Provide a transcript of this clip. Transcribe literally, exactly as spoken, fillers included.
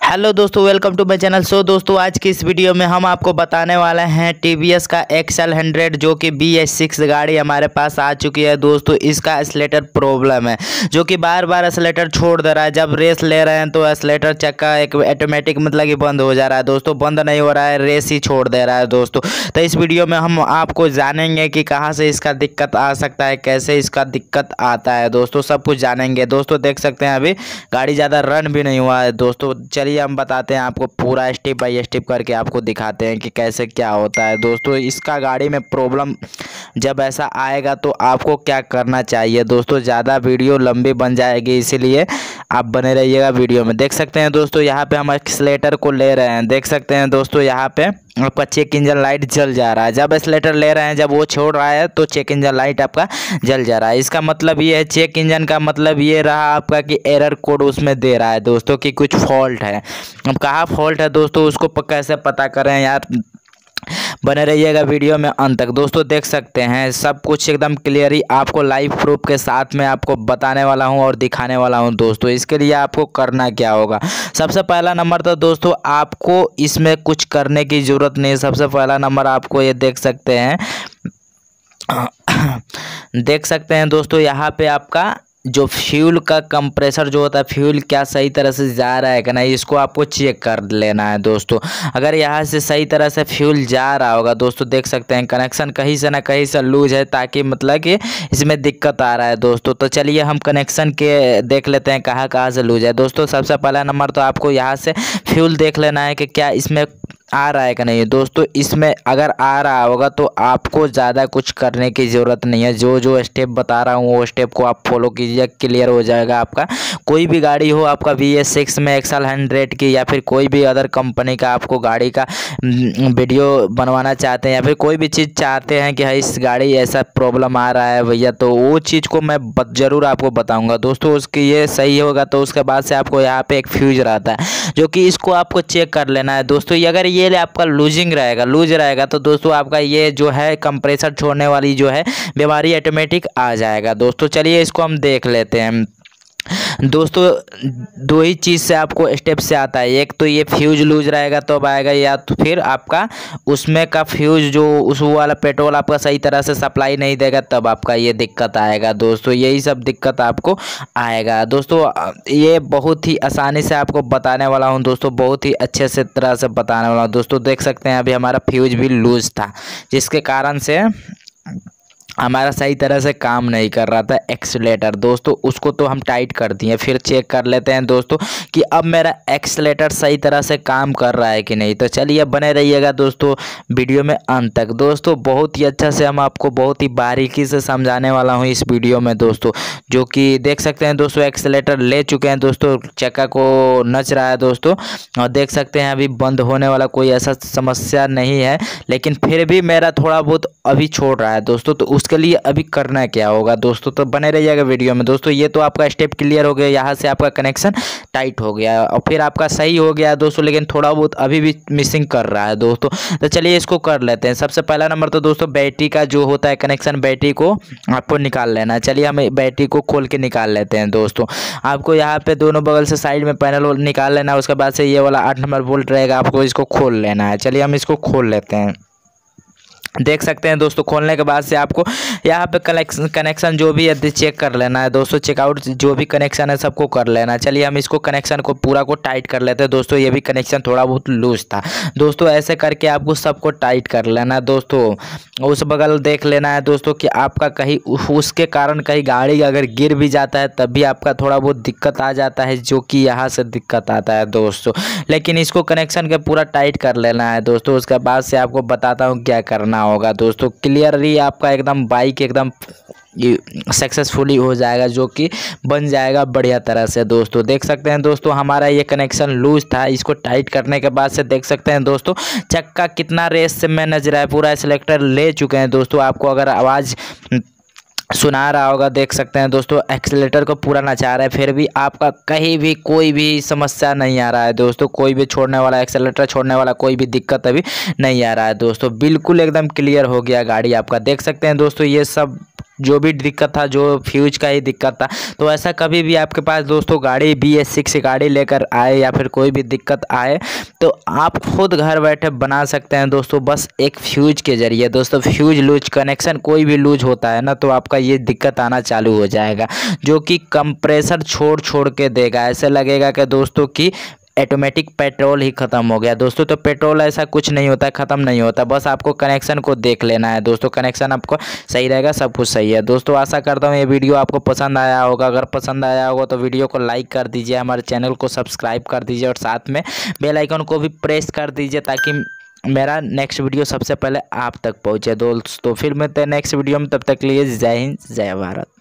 Hello दोस्तों, welcome to my channel. So दोस्तों, आज की इस वीडियो में हम आपको बताने वाले हैं टीवीएस का एक्सएल हंड्रेड जो कि बी एस सिक्स गाड़ी हमारे पास आ चुकी है। दोस्तों, इसका एक्सीलेटर प्रॉब्लम है जो कि बार बार एक्सीलेटर छोड़ दे रहा है। जब रेस ले रहे हैं तो एक्सीलेटर चक्का एक ऑटोमेटिक मतलब कि बंद हो जा रहा है। दोस्तों, बंद नहीं हो रहा है, रेस ही छोड़ दे रहा है। दोस्तों, तो इस वीडियो में हम आपको जानेंगे कि कहाँ से इसका दिक्कत आ सकता है, कैसे इसका दिक्कत आता है। दोस्तों, सब कुछ जानेंगे। दोस्तों, देख सकते हैं अभी गाड़ी ज़्यादा रन भी नहीं हुआ है। दोस्तों, चलिए हम बताते हैं आपको, पूरा स्टेप बाय स्टेप करके आपको दिखाते हैं कि कैसे क्या होता है। दोस्तों, इसका गाड़ी में प्रॉब्लम जब ऐसा आएगा तो आपको क्या करना चाहिए। दोस्तों, ज़्यादा वीडियो लंबी बन जाएगी, इसीलिए आप बने रहिएगा वीडियो में। देख सकते हैं दोस्तों, यहाँ पे हम एक्सीलेटर को ले रहे हैं। देख सकते हैं दोस्तों, यहाँ पे आपका चेक इंजन लाइट जल जा रहा है। जब एक्सीलेटर ले रहे हैं, जब वो छोड़ रहा है तो चेक इंजन लाइट आपका जल जा रहा है। इसका मतलब ये है, चेक इंजन का मतलब ये रहा आपका कि एरर कोड उसमें दे रहा है दोस्तों कि कुछ फॉल्ट है। अब कहाँ फॉल्ट है दोस्तों, उसको कैसे पता करें यार, बने रहिएगा वीडियो में अंत तक। दोस्तों, देख सकते हैं सब कुछ एकदम क्लियरली आपको लाइव प्रूफ के साथ में आपको बताने वाला हूं और दिखाने वाला हूं। दोस्तों, इसके लिए आपको करना क्या होगा, सबसे पहला नंबर तो दोस्तों आपको इसमें कुछ करने की ज़रूरत नहीं है। सबसे पहला नंबर आपको ये देख सकते हैं देख सकते हैं दोस्तों, यहाँ पे आपका जो फ्यूल का कंप्रेसर जो होता है, फ्यूल क्या सही तरह से जा रहा है कि नहीं, इसको आपको चेक कर लेना है। दोस्तों, अगर यहाँ से सही तरह से फ्यूल जा रहा होगा, दोस्तों देख सकते हैं कनेक्शन कहीं से ना कहीं से लूज है, ताकि मतलब कि इसमें दिक्कत आ रहा है। दोस्तों, तो चलिए हम कनेक्शन के देख लेते हैं कहाँ कहाँ से लूज है। दोस्तों, सबसे पहला नंबर तो आपको यहाँ से फ्यूल देख लेना है कि क्या इसमें आ रहा है कि नहीं। दोस्तों, इसमें अगर आ रहा होगा तो आपको ज़्यादा कुछ करने की ज़रूरत नहीं है। जो जो स्टेप बता रहा हूँ वो स्टेप को आप फॉलो कीजिए, क्लियर हो जाएगा आपका। कोई भी गाड़ी हो, आपका बी एस सिक्स में एक्सएल हंड्रेड की या फिर कोई भी अदर कंपनी का आपको गाड़ी का वीडियो बनवाना चाहते हैं या फिर कोई भी चीज़ चाहते हैं कि हाँ इस गाड़ी ऐसा प्रॉब्लम आ रहा है भैया, तो वो चीज़ को मैं ज़रूर आपको बताऊँगा। दोस्तों, उसकी ये सही होगा तो उसके बाद से आपको यहाँ पर एक फ्यूज रहता है जो कि इसको आपको चेक कर लेना है। दोस्तों, ये अगर ये आपका लूजिंग रहेगा लूज रहेगा तो दोस्तों आपका ये जो है कंप्रेसर छोड़ने वाली जो है बीमारी ऑटोमेटिक आ जाएगा। दोस्तों, चलिए इसको हम देख लेते हैं। दोस्तों, दो ही चीज़ से आपको स्टेप से आता है, एक तो ये फ्यूज लूज रहेगा तब तो आएगा, या तो फिर आपका उसमें का फ्यूज जो उस वाला पेट्रोल आपका सही तरह से सप्लाई नहीं देगा तब आपका ये दिक्कत आएगा। दोस्तों, यही सब दिक्कत आपको आएगा। दोस्तों, ये बहुत ही आसानी से आपको बताने वाला हूँ। दोस्तों, बहुत ही अच्छे से तरह से बताने वाला हूँ। दोस्तों, देख सकते हैं अभी हमारा फ्यूज भी लूज था, जिसके कारण से हमारा सही तरह से काम नहीं कर रहा था एक्सीलेटर। दोस्तों, उसको तो हम टाइट कर दिए, फिर चेक कर लेते हैं दोस्तों कि अब मेरा एक्सीलेटर सही तरह से काम कर रहा है कि नहीं। तो चलिए बने रहिएगा दोस्तों वीडियो में अंत तक। दोस्तों, बहुत ही अच्छा से हम आपको बहुत ही बारीकी से समझाने वाला हूं इस वीडियो में। दोस्तों, जो कि देख सकते हैं दोस्तों एक्सीलेटर ले चुके हैं। दोस्तों, चक्का को नच रहा है दोस्तों, और देख सकते हैं अभी बंद होने वाला कोई ऐसा समस्या नहीं है, लेकिन फिर भी मेरा थोड़ा बहुत अभी छोड़ रहा है। दोस्तों, तो उसके लिए अभी करना क्या होगा दोस्तों, तो बने रहिएगा वीडियो में। दोस्तों, ये तो आपका स्टेप क्लियर हो गया, यहाँ से आपका कनेक्शन टाइट हो गया और फिर आपका सही हो गया दोस्तों, लेकिन थोड़ा बहुत अभी भी मिसिंग कर रहा है। दोस्तों, तो चलिए इसको कर लेते हैं। सबसे पहला नंबर तो दोस्तों बैटरी का जो होता है कनेक्शन, बैटरी को आपको निकाल लेना है। चलिए हम बैटरी को खोल के निकाल लेते हैं। दोस्तों, आपको यहाँ पे दोनों बगल से साइड में पैनल निकाल लेना है। उसके बाद से ये वाला आठ नंबर बोल्ट रहेगा, आपको इसको खोल लेना है। चलिए हम इसको खोल लेते हैं। देख सकते हैं दोस्तों, खोलने के बाद से आपको यहाँ पे कनेक्शन कनेक्शन जो भी है चेक कर लेना है। दोस्तों, चेकआउट जो भी कनेक्शन है सबको कर लेना है। चलिए हम इसको कनेक्शन को पूरा को टाइट कर लेते हैं। दोस्तों, ये भी कनेक्शन थोड़ा बहुत लूज था। दोस्तों, ऐसे करके आपको सबको टाइट कर लेना है। दोस्तों, उस बगल देख लेना है दोस्तों कि आपका कहीं उसके कारण कहीं गाड़ी अगर गिर भी जाता है तब भी आपका थोड़ा बहुत दिक्कत आ जाता है, जो कि यहाँ से दिक्कत आता है दोस्तों। लेकिन इसको कनेक्शन के पूरा टाइट कर लेना है दोस्तों। उसके बाद से आपको बताता हूँ क्या करना होगा। दोस्तों, क्लियरली आपका एकदम बाइक एकदम सक्सेसफुली हो जाएगा, जो कि बन जाएगा बढ़िया तरह से। दोस्तों, देख सकते हैं दोस्तों हमारा ये कनेक्शन लूज था। इसको टाइट करने के बाद से देख सकते हैं दोस्तों चक्का कितना रेस से में नजर है, पूरा सिलेक्टर ले चुके हैं। दोस्तों, आपको अगर आवाज़ सुना रहा होगा, देख सकते हैं दोस्तों एक्सीलेटर को पूरा नचा रहा है, फिर भी आपका कहीं भी कोई भी समस्या नहीं आ रहा है। दोस्तों, कोई भी छोड़ने वाला एक्सीलेटर छोड़ने वाला कोई भी दिक्कत अभी नहीं आ रहा है। दोस्तों, बिल्कुल एकदम क्लियर हो गया गाड़ी आपका। देख सकते हैं दोस्तों ये सब जो भी दिक्कत था, जो फ्यूज का ही दिक्कत था। तो ऐसा कभी भी आपके पास दोस्तों गाड़ी बी एस सिक्स गाड़ी लेकर आए या फिर कोई भी दिक्कत आए तो आप खुद घर बैठे बना सकते हैं दोस्तों, बस एक फ्यूज के ज़रिए। दोस्तों फ्यूज लूज, कनेक्शन कोई भी लूज होता है ना तो आपका ये दिक्कत आना चालू हो जाएगा, जो कि कंप्रेसर छोड़ छोड़ के देगा। ऐसे लगेगा कि दोस्तों कि ऑटोमेटिक पेट्रोल ही ख़त्म हो गया दोस्तों। तो पेट्रोल ऐसा कुछ नहीं होता, ख़त्म नहीं होता, बस आपको कनेक्शन को देख लेना है दोस्तों। कनेक्शन आपको सही रहेगा, सब कुछ सही है दोस्तों। आशा करता हूँ ये वीडियो आपको पसंद आया होगा। अगर पसंद आया होगा तो वीडियो को लाइक कर दीजिए, हमारे चैनल को सब्सक्राइब कर दीजिए और साथ में बेल आइकन को भी प्रेस कर दीजिए ताकि मेरा नेक्स्ट वीडियो सबसे पहले आप तक पहुँचे दोस्तों। फिर मिलते हैं नेक्स्ट वीडियो में, तब तक के लिए जय हिंद जय भारत।